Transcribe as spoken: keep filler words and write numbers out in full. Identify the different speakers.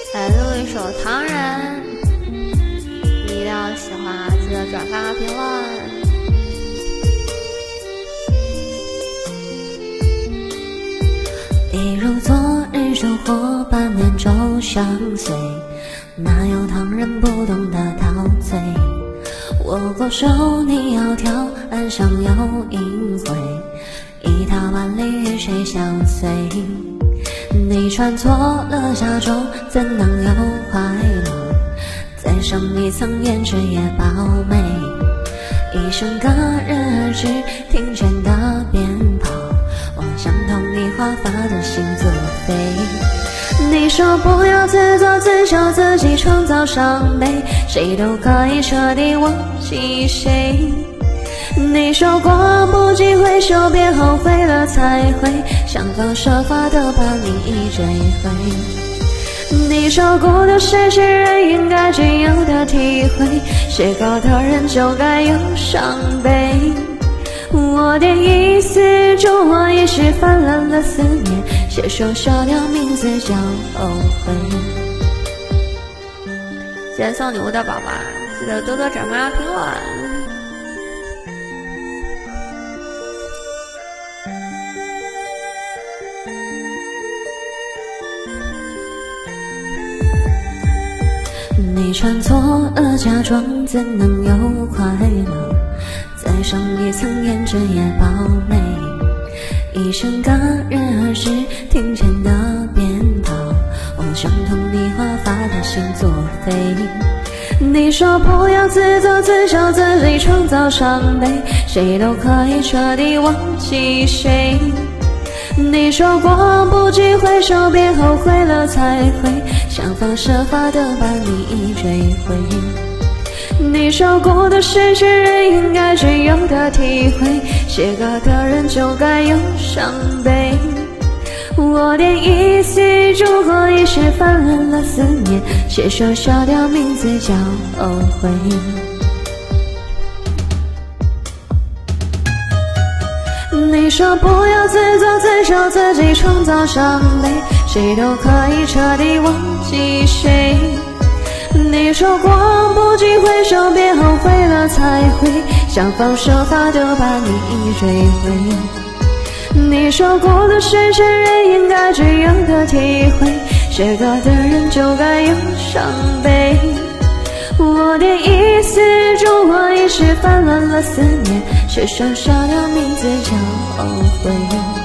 Speaker 1: 再录一首《唐人》，你一定要喜欢，记得转发和评论。
Speaker 2: 一如昨日收获，半年粥相随，哪有唐人不懂得陶醉？我过手，你窈窕，岸上有阴辉，一踏万里与谁相随？你穿错了嫁妆，怎能有快乐？再上一层胭脂也饱美。一声戛然而止，庭前的鞭炮，我想同你华发的心作废。你说不要自作自受，自己创造伤悲，谁都可以彻底忘记谁。你说过不计回首，别后悔了才会想方设法的把你追回。你说孤独是世人应该具有的体会，写稿的人就该有伤悲。我点一丝烛火，一时泛滥了思念，写首小调名字叫后悔。
Speaker 1: 谢谢送礼物的宝宝，记得多多转发评论。
Speaker 2: 你穿错了嫁妆，怎能有快乐？再上一层胭脂也饱美。一声戛然而止，庭前的鞭炮，我想同你华发的心作废。你说不要自作自受，自己创造伤悲，谁都可以彻底忘记谁。你说过不计回首，别后悔了才会想方设法的把你追回。你说孤独是世人应该具有的体会，写歌的人就该有伤悲。我点一丝烛火，一时泛滥了思念，写首小调名字叫后悔。你说不要自作自受，自己创造伤悲，谁都可以彻底忘记谁。你说过不计回首，别后悔了才会想方设法的把你追回。你说孤独是世人应该具有的体会，写歌的人就该有伤悲。我点一丝烛火，一时泛滥了思念，写首小调名字叫后悔。